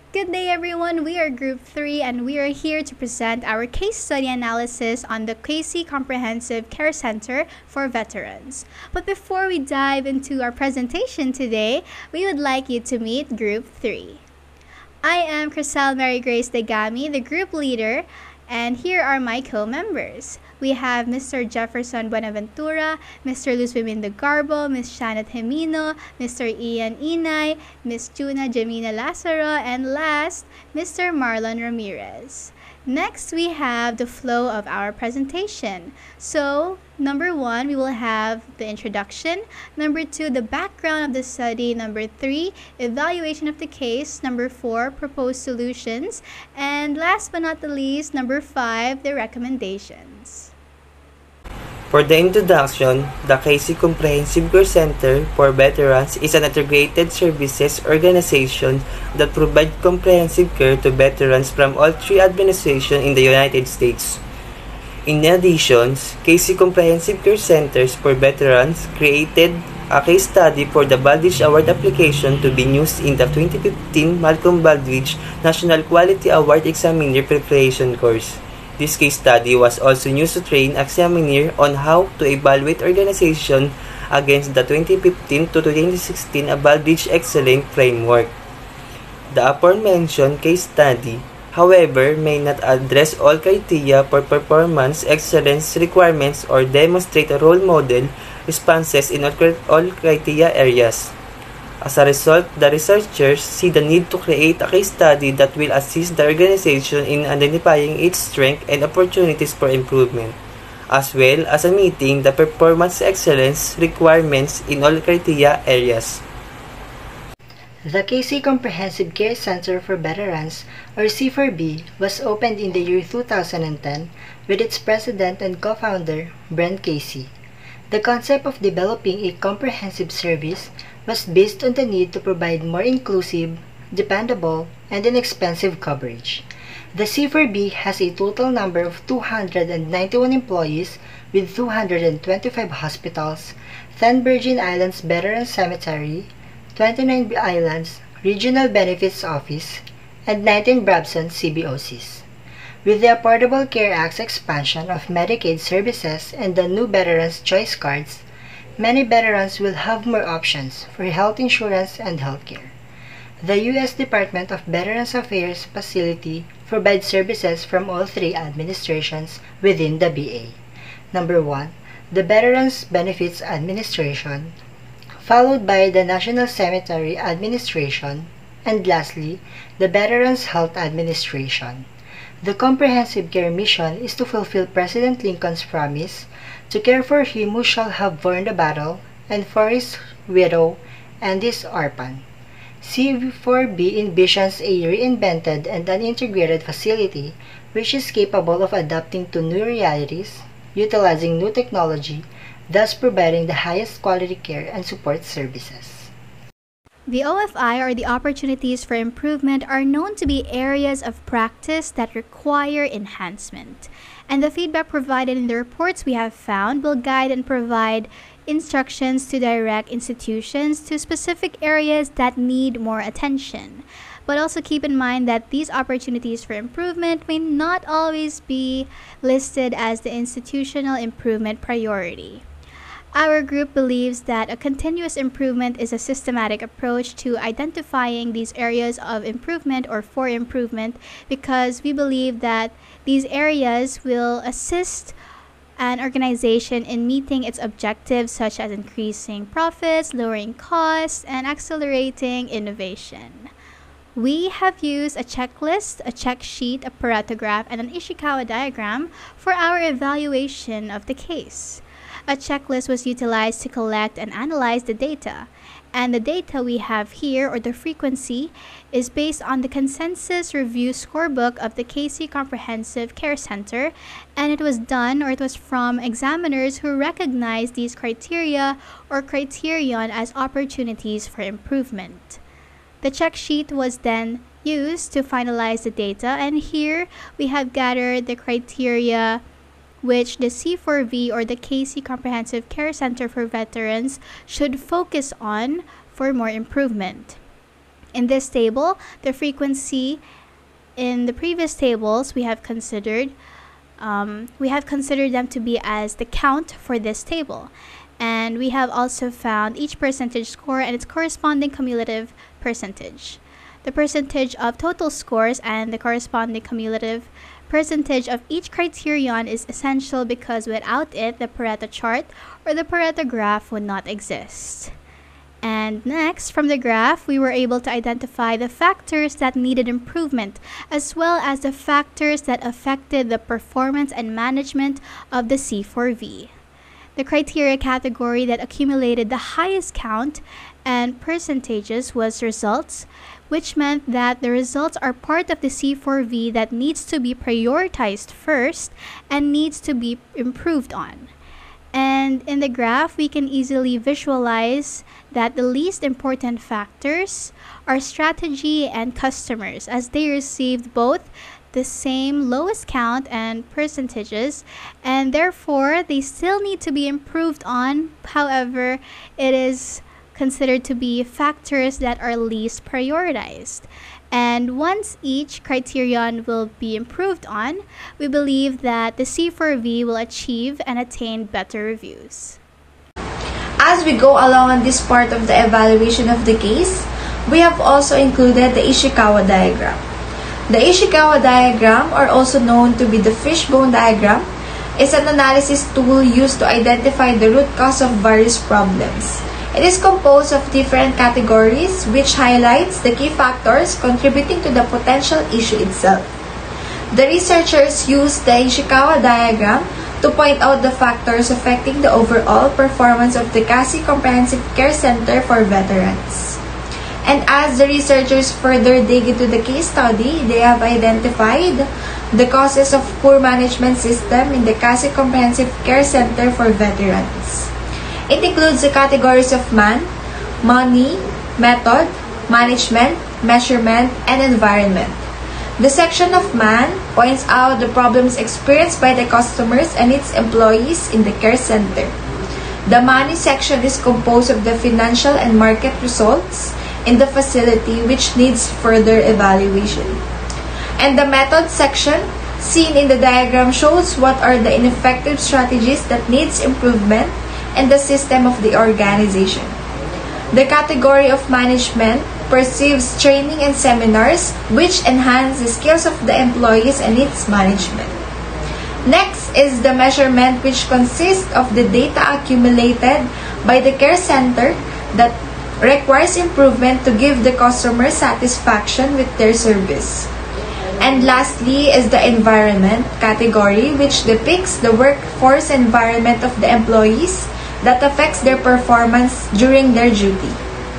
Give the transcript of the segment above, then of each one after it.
Good day, everyone. We are Group 3 and we are here to present our case study analysis on the KC Comprehensive Care Center for Veterans. But before we dive into our presentation today, we would like you to meet Group 3. I am Crisel Mary Grace Degami, the group leader, and here are my co-members. We have Mr. Jefferson Buenaventura, Mr. Luz Bimindo Garbo, Ms. Shanat Hemino, Mr. Ian Inay, Ms. Juna Jamina Lazaro, and last, Mr. Marlon Ramirez. Next, we have the flow of our presentation. So, number 1, we will have the introduction. Number 2, the background of the study. Number 3, evaluation of the case. Number 4, proposed solutions. And last but not the least, number 5, the recommendations. For the introduction, the KC Comprehensive Care Center for Veterans is an integrated services organization that provides comprehensive care to veterans from all three administrations in the United States. In addition, KC Comprehensive Care Centers for Veterans created a case study for the Baldrige Award application to be used in the 2015 Malcolm Baldrige National Quality Award Examiner Preparation Course. This case study was also used to train examiner on how to evaluate organization against the 2015 to 2016 Baldrige Excellence Framework. The aforementioned case study, however, may not address all criteria for performance excellence requirements or demonstrate a role model responses in all criteria areas. As a result, the researchers see the need to create a case study that will assist the organization in identifying its strengths and opportunities for improvement, as well as meeting the performance excellence requirements in all criteria areas. The KC Comprehensive Care Center for Veterans, or C4B, was opened in the year 2010 with its president and co-founder, Brent Casey. The concept of developing a comprehensive service was based on the need to provide more inclusive, dependable, and inexpensive coverage. The C4B has a total number of 291 employees with 225 hospitals, 10 Virgin Islands Veterans Cemetery, 29 Islands Regional Benefits Office, and 19 Brabson CBOCs. With the Affordable Care Act's expansion of Medicaid services and the new Veterans Choice Cards, many veterans will have more options for health insurance and healthcare. The U.S. Department of Veterans Affairs facility provides services from all three administrations within the VA. Number 1, the Veterans Benefits Administration, followed by the National Cemetery Administration, and lastly, the Veterans Health Administration. The comprehensive care mission is to fulfill President Lincoln's promise to care for him who shall have borne the battle, and for his widow and his orphan. C4B envisions a reinvented and an integrated facility which is capable of adapting to new realities, utilizing new technology, thus providing the highest quality care and support services. The OFI, or the opportunities for improvement, are known to be areas of practice that require enhancement. And the feedback provided in the reports we have found will guide and provide instructions to direct institutions to specific areas that need more attention. But also keep in mind that these opportunities for improvement may not always be listed as the institutional improvement priority. Our group believes that a continuous improvement is a systematic approach to identifying these areas of improvement or for improvement, because we believe that these areas will assist an organization in meeting its objectives, such as increasing profits, lowering costs, and accelerating innovation. We have used a checklist, a check sheet, a Pareto graph, and an Ishikawa diagram for our evaluation of the case. A checklist was utilized to collect and analyze the data, and the data we have here, or the frequency, is based on the consensus review scorebook of the KC Comprehensive Care Center, and it was done, or it was from examiners who recognize these criteria or criterion as opportunities for improvement. The check sheet was then used to finalize the data, and here we have gathered the criteria which the C4V, or the KC Comprehensive Care Center for Veterans, should focus on for more improvement. In this table, the frequency in the previous tables we have considered them to be as the count for this table. And we have also found each percentage score and its corresponding cumulative percentage. The percentage of total scores and the corresponding cumulative percentage of each criterion is essential because without it, the Pareto chart or the Pareto graph would not exist. And next, from the graph, we were able to identify the factors that needed improvement, as well as the factors that affected the performance and management of the C4V. The criteria category that accumulated the highest count and percentages was results, which meant that the results are part of the C4V that needs to be prioritized first and needs to be improved on. And in the graph, we can easily visualize that the least important factors are strategy and customers, as they received both the same lowest count and percentages, and therefore they still need to be improved on. However, it is considered to be factors that are least prioritized. And once each criterion will be improved on, we believe that the C4V will achieve and attain better reviews. As we go along on this part of the evaluation of the case, we have also included the Ishikawa diagram. The Ishikawa diagram, or also known to be the fishbone diagram, is an analysis tool used to identify the root cause of various problems. It is composed of different categories which highlights the key factors contributing to the potential issue itself. The researchers used the Ishikawa diagram to point out the factors affecting the overall performance of the Cassie Comprehensive Care Center for Veterans. And as the researchers further dig into the case study, they have identified the causes of poor management system in the Cassie Comprehensive Care Center for Veterans. It includes the categories of man, money, method, management, measurement, and environment. The section of man points out the problems experienced by the customers and its employees in the care center. The money section is composed of the financial and market results in the facility which needs further evaluation. And the method section, seen in the diagram, shows what are the ineffective strategies that needs improvement and the system of the organization. The category of management perceives training and seminars which enhance the skills of the employees and its management. Next is the measurement, which consists of the data accumulated by the care center that requires improvement to give the customer satisfaction with their service. And lastly is the environment category, which depicts the workforce environment of the employees that affects their performance during their duty.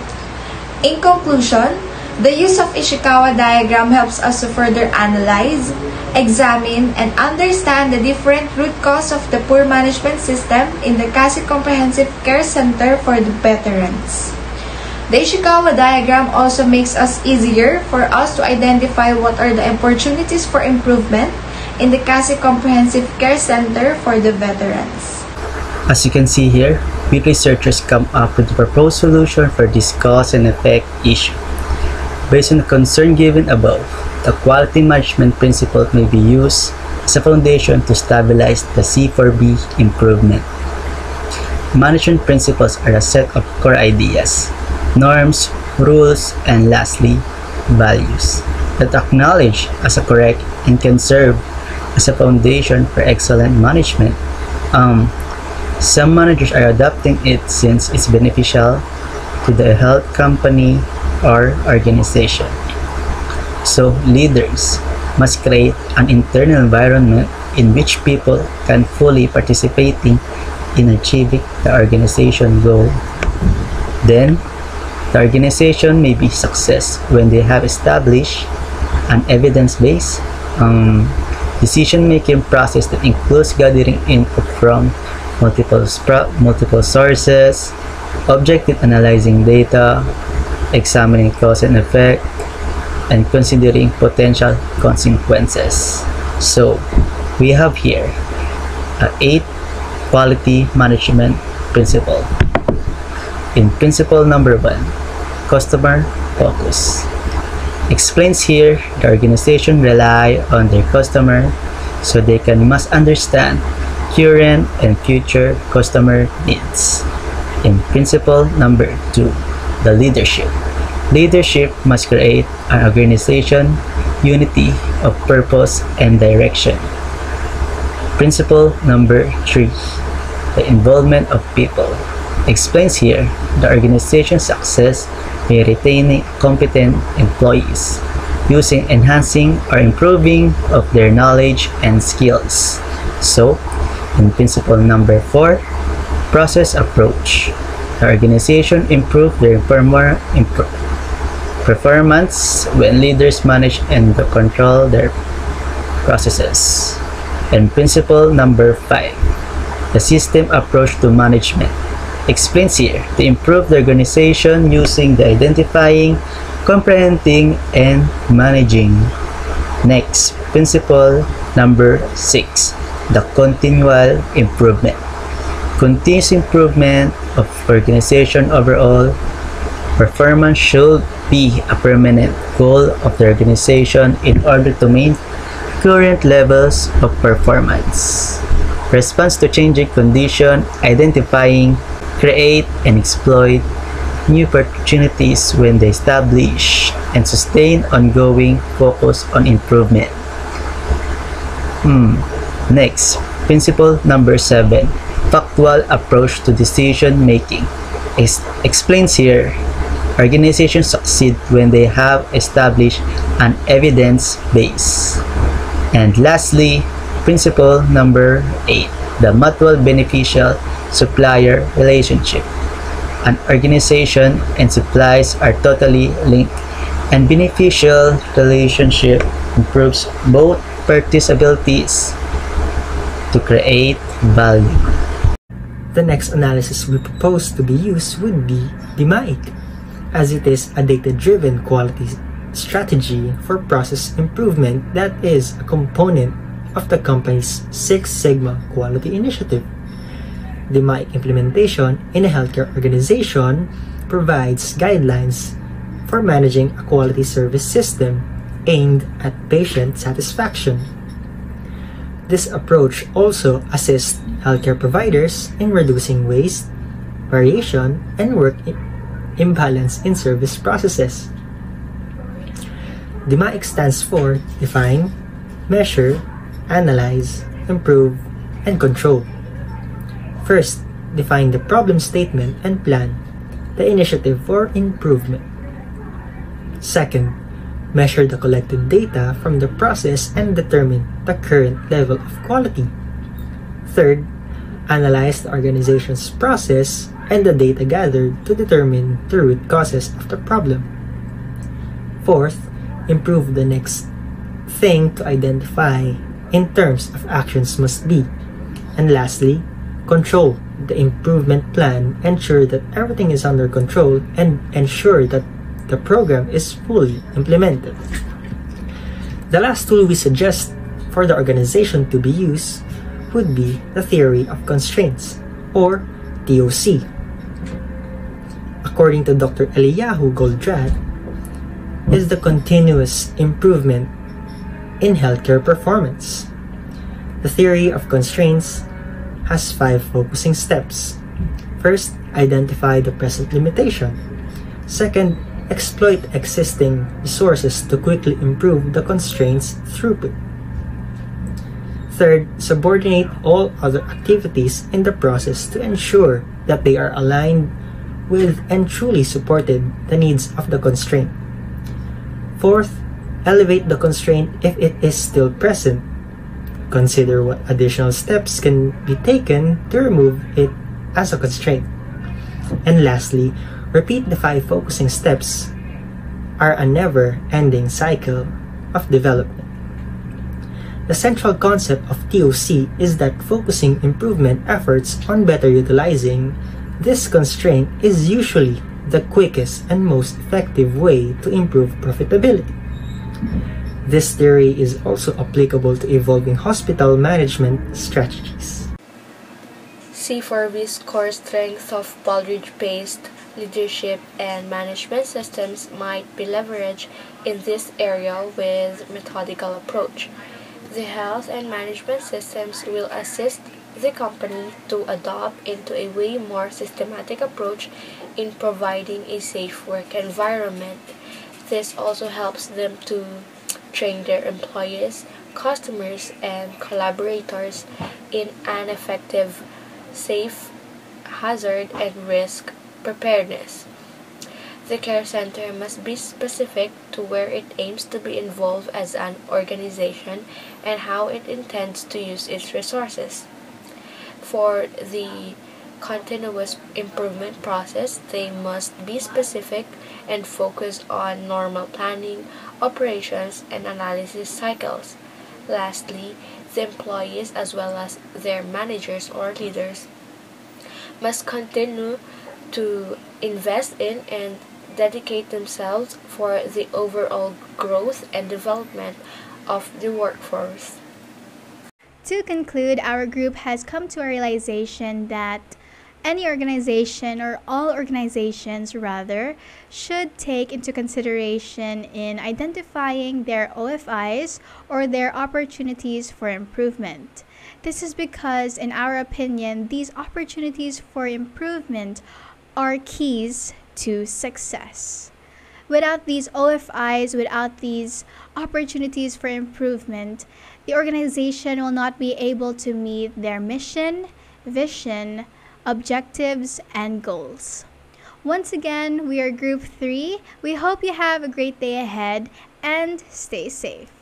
In conclusion, the use of Ishikawa diagram helps us to further analyze, examine, and understand the different root cause of the poor management system in the Cassie Comprehensive Care Center for the Veterans. The Ishikawa diagram also makes us easier for us to identify what are the opportunities for improvement in the Cassie Comprehensive Care Center for the Veterans. As you can see here, we researchers come up with a proposed solution for this cause and effect issue. Based on the concern given above, the quality management principle may be used as a foundation to stabilize the C4B improvement. Management principles are a set of core ideas, norms, rules, and lastly, values that acknowledge as a correct and can serve as a foundation for excellent management. Some managers are adopting it since it's beneficial to the health company or organization. So leaders must create an internal environment in which people can fully participating in achieving the organization goal. Then, the organization may be success when they have established an evidence-based decision-making process that includes gathering input from multiple sources, objective analyzing data, examining cause and effect, and considering potential consequences. So, we have here 8 quality management principle. In principle number 1, customer focus. Explains here, the organization rely on their customer so they can must understand current and future customer needs. In principle number 2, the leadership. Leadership must create an organization unity of purpose and direction. Principle number 3, the involvement of people. Explains here, the organization's success by retaining competent employees, using enhancing or improving of their knowledge and skills. So, in principle number 4, process approach. The organization improve their performance when leaders manage and control their processes. And principle number 5, the system approach to management. Explains here, to improve the organization using the identifying, comprehending, and managing. Next, principle number 6, the continual improvement. Continuous improvement of organization overall performance should be a permanent goal of the organization in order to maintain current levels of performance. Response to changing condition, identifying, create, and exploit new opportunities when they establish and sustain ongoing focus on improvement. Next, principle number 7, factual approach to decision making. Explains here, organizations succeed when they have established an evidence base. And lastly, principle number 8, the mutual beneficial supplier relationship. An organization and supplies are totally linked, and beneficial relationship improves both parties' abilities to create value. The next analysis we propose to be used would be DMAIC, as it is a data-driven quality strategy for process improvement that is a component of the company's Six Sigma quality initiative. DMAIC implementation in a healthcare organization provides guidelines for managing a quality service system aimed at patient satisfaction. This approach also assists healthcare providers in reducing waste, variation, and work imbalance in service processes. DMAIC stands for Define, Measure, Analyze, Improve, and Control. First, define the problem statement and plan the initiative for improvement. Second, measure the collected data from the process and determine the current level of quality. Third, analyze the organization's process and the data gathered to determine the root causes of the problem. Fourth, improve the next thing to identify in terms of actions must be. And lastly, control the improvement plan, ensure that everything is under control, and ensure that the program is fully implemented. The last tool we suggest for the organization to be used would be the theory of constraints, or TOC. According to Dr. Eliyahu Goldratt, is the continuous improvement in healthcare performance. The theory of constraints has 5 focusing steps. First, identify the present limitation. Second, exploit existing resources to quickly improve the constraints throughput. Third, subordinate all other activities in the process to ensure that they are aligned with and truly supported the needs of the constraint. Fourth, elevate the constraint if it is still present. Consider what additional steps can be taken to remove it as a constraint. And lastly, repeat the 5 focusing steps are a never-ending cycle of development. The central concept of TOC is that focusing improvement efforts on better utilizing this constraint is usually the quickest and most effective way to improve profitability. This theory is also applicable to evolving hospital management strategies. C4B's core strength of Baldrige-based leadership and management systems might be leveraged in this area with methodical approach. The health and management systems will assist the company to adopt into a way more systematic approach in providing a safe work environment. This also helps them to train their employees, customers, and collaborators in an effective, safe, hazard, and risk preparedness. The care center must be specific to where it aims to be involved as an organization and how it intends to use its resources. For the continuous improvement process, they must be specific and focus on normal planning, operations, and analysis cycles. Lastly, the employees as well as their managers or leaders must continue to invest in and dedicate themselves for the overall growth and development of the workforce. To conclude, our group has come to a realization that any organization, or all organizations rather, should take into consideration in identifying their OFIs or their opportunities for improvement. This is because, in our opinion, these opportunities for improvement are keys to success. Without these OFIs, without these opportunities for improvement, the organization will not be able to meet their mission, vision, objectives, and goals. Once again, we are Group 3. We hope you have a great day ahead and stay safe.